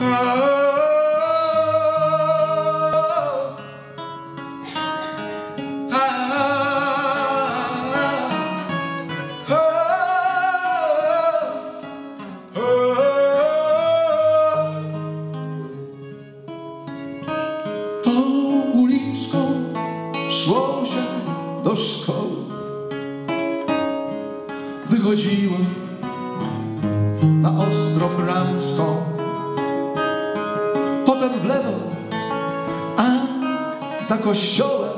Uliczką szło się do szkoły, wychodziło na Ostrobramską, potem w lewo, a za kościołem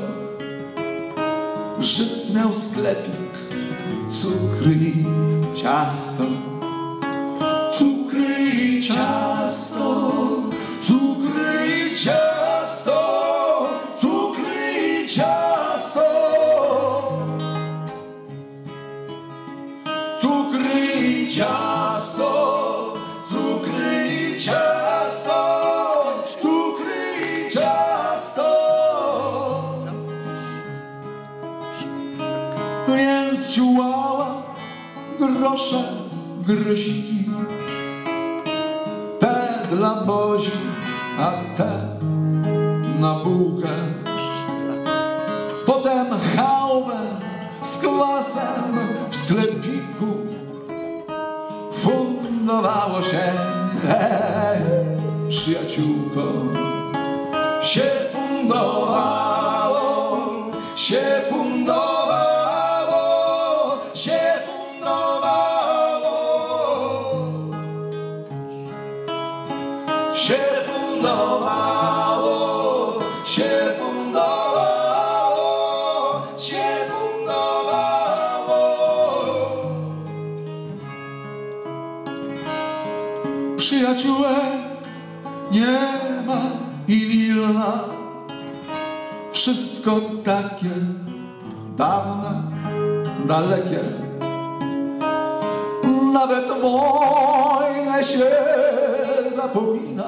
Żyd miał sklepik, cukry i ciasto, cukry i ciasto, cukry i ciasto, cukry i ciasto, cukry i ciasto, cukry i ciasto, cukry i ciasto. Więc ciułała grosze, grosiki, te dla Bozi, a te na bułkę. Potem chałwę z kwasem w sklepiku fundowało się, przyjaciółko, się fundowało, się fundowało, się fundowało, się fundowało, się fundowało, się fundowało. Przyjaciółek nie ma i Wilna, wszystko takie dawne, dalekie. Nawet wojnę się zapomina,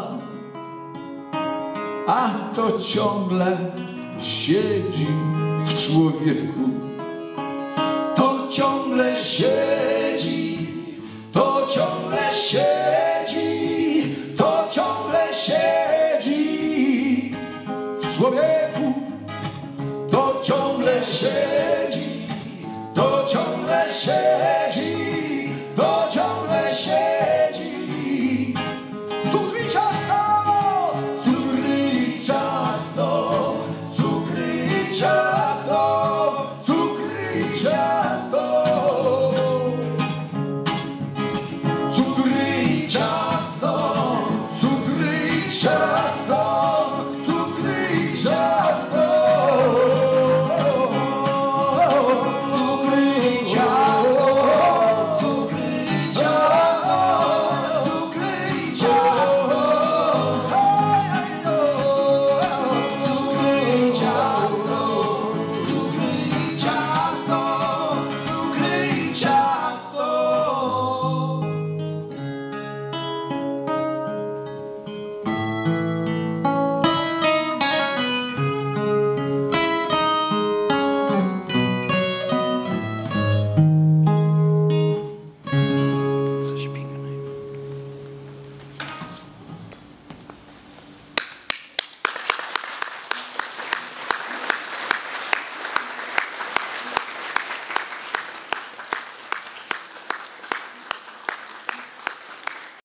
a to ciągle siedzi w człowieku. To ciągle siedzi, to ciągle siedzi, to ciągle siedzi w człowieku. To ciągle siedzi.